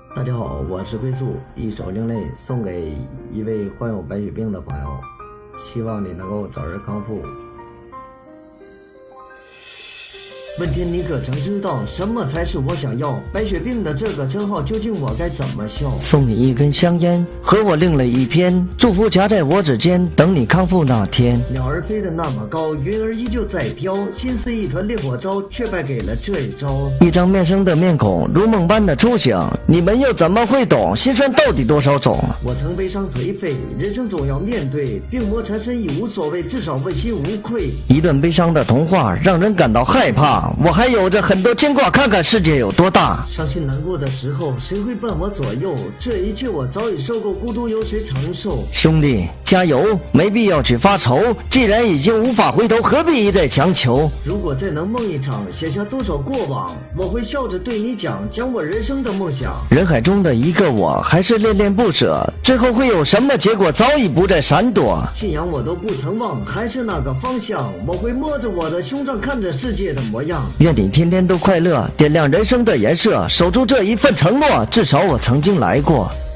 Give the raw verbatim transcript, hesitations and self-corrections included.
大家好，我是归宿，一首另类送给一位患有白血病的朋友，希望你能够早日康复。问天，你可曾知道什么才是我想要？白血病的这个称号，究竟我该怎么笑？ 送你一根香烟，和我另了一篇，祝福夹在我指尖，等你康复那天。 鸟儿飞得那么高，云儿依旧在飘，心似一团烈火烧，却败给了这一招。 一张面生的面孔，如梦般的初醒，你们又怎么会懂？心酸到底多少种？ 我曾悲伤颓废，人生总要面对，病魔缠身已无所谓，至少问心无愧。 一段悲伤的童话，让人感到害怕。我还有着很多牵挂，看看世界有多大。 伤心难过的时候，谁会伴我左右？这一切我早已受够，孤独由谁承受？ 兄弟，加油！没必要去发愁，既然已经无法回头，何必一再强求？ 如果再能梦一场，写下多少过往，我会笑着对你讲，讲我人生的梦想。 人海中的一个我，还是恋恋不舍，最后会有什么结果，早已不再闪躲。 信仰我都不曾忘，还是那个方向，我会摸着我的胸膛，看着世界的模样。 愿你天天都快乐，点亮人生的颜色，守住这一份承诺，至少我曾经来过。